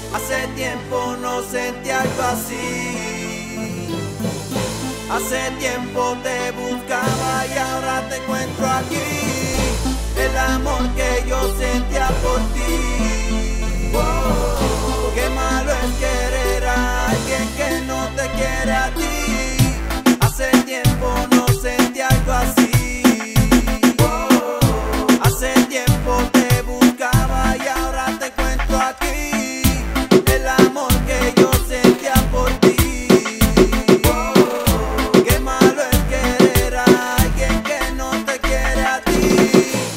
Hace tiempo no sentí algo así. Hace tiempo te buscaba y ahora te encuentro aquí. El amor que yo sentía por ti. Oh, qué malo es querer a alguien que no te quiere a ti. Hace tiempo no sentí algo así. Oh, hace tiempo te buscaba y ahora te encuentro aquí. El amor que yo sentía por ti. Oh, qué malo es querer a alguien que no te quiere a ti.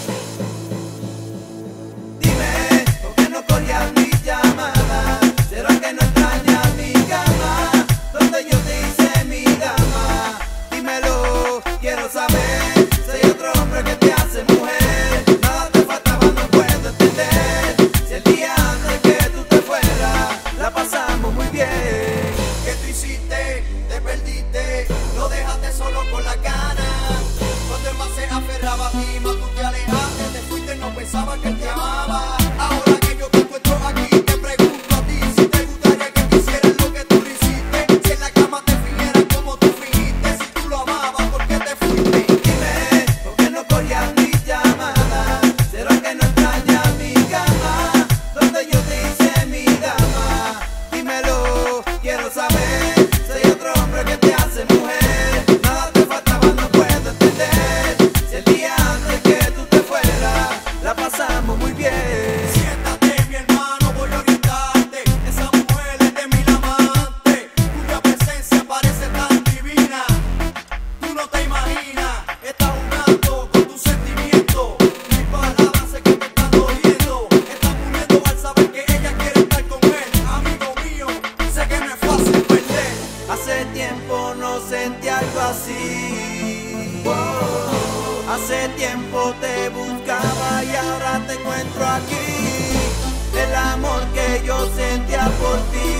Dime, ¿por qué no cogías mi llamada? ¿Será que no extrañas mi cama? Donde yo te hice mi dama. Dímelo, quiero saber. Soy otro hombre que te hace mujer. Nada te faltaba, no puedo entender. Si el día antes que tú te fueras la pasamos muy bien. ¿Qué tú hiciste? Te perdiste, lo dejaste solo con la ganas. Cuando él más se aferraba a ti, más tú te alejaste, te fuiste, no pensaba que él te amaba. Ahora que yo te encuentro aquí, te pregunto a ti si te gustaría que te hicieran lo que tú le hiciste. Si en la cama te fingieran como tú fingiste, si tú lo amabas, ¿por qué te fuiste? Dime, ¿por qué no cogías mi llamada? ¿Será que no extrañas mi cama? Donde yo te hice mi dama. Dímelo, quiero saber. Soy otro hombre que te hace mujer. Nada te faltaba, no puedo entender. Si el día antes que tú te fueras la pasamos muy bien. Siéntate, mi hermano, voy a orientarte. Esa mujer es de mil amantes, cuya presencia parece tan divina. Tú no te imaginas, está jugando con tus sentimientos. Mis palabras sé que te están doliendo. Estás muriendo al saber que ella quiere estar con él. Amigo mío, sé que no es fácil perder. Hace tiempo no sentí algo así. Oh, hace tiempo te buscaba y ahora te encuentro aquí. El amor que yo sentía por ti.